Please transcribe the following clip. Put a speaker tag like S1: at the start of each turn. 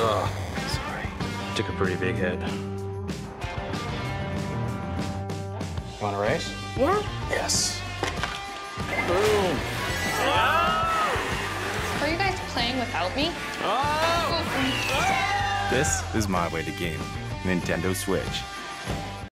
S1: Oh, sorry. Took a pretty big hit. Want a race?
S2: Yeah.
S1: Yes. Boom.
S3: Are you guys playing without me?
S1: Oh!
S4: This is my way to game. Nintendo Switch.